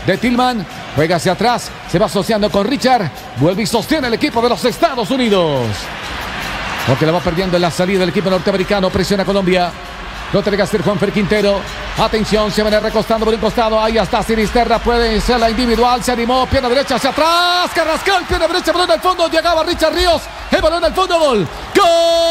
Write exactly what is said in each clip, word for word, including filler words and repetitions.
de Tillman. Juega hacia atrás, se va asociando con Richard. Vuelve y sostiene el equipo de los Estados Unidos. Porque la va perdiendo en la salida del equipo norteamericano. Presiona Colombia. Lo tiene que hacer Juanfer Quintero. Atención, se viene recostando por un costado. Ahí está Sinisterra. Puede ser la individual. Se animó. Pierna derecha hacia atrás. Carrascal. Pierna derecha. Balón al fondo. Llegaba Richard Ríos. El balón al fondo. Gol. ¡Gol!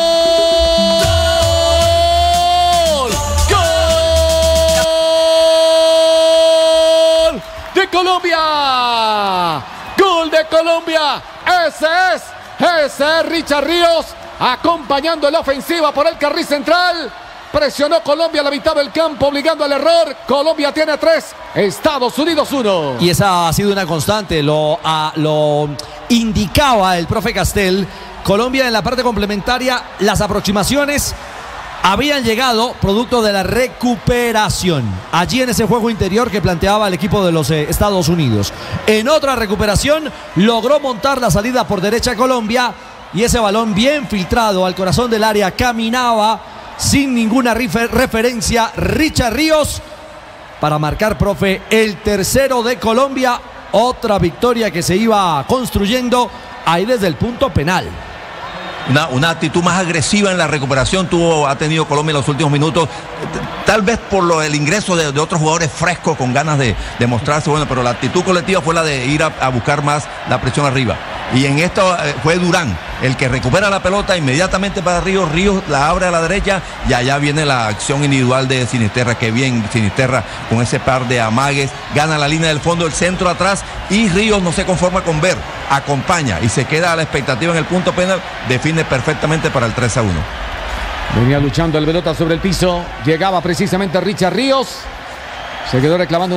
¡Gol! ¡De Colombia! ¡Gol de Colombia! Ese es. Ese es Richard Ríos. Acompañando la ofensiva por el carril central. Presionó Colombia a la mitad del campo, obligando al error. Colombia tiene tres, Estados Unidos uno. Y esa ha sido una constante, lo, a, lo indicaba el profe Castel. Colombia en la parte complementaria, las aproximaciones habían llegado producto de la recuperación. Allí en ese juego interior que planteaba el equipo de los eh, Estados Unidos. En otra recuperación, logró montar la salida por derecha Colombia. Y ese balón bien filtrado al corazón del área caminaba sin ninguna referencia Richard Ríos para marcar, profe, el tercero de Colombia. Otra victoria que se iba construyendo ahí desde el punto penal. Una, una actitud más agresiva en la recuperación tuvo, ha tenido Colombia en los últimos minutos, tal vez por lo, el ingreso de, de otros jugadores frescos con ganas de, de mostrarse, bueno, pero la actitud colectiva fue la de ir a, a buscar más la presión arriba. Y en esto eh, fue Durán el que recupera la pelota inmediatamente para Ríos. Ríos la abre a la derecha y allá viene la acción individual de Sinisterra. Que bien Sinisterra con ese par de amagues. Gana la línea del fondo, el centro atrás y Ríos no se conforma con ver. Acompaña y se queda a la expectativa en el punto penal. Define perfectamente para el tres a uno. Venía luchando el pelota sobre el piso. Llegaba precisamente Richard Ríos. Se quedó reclamando.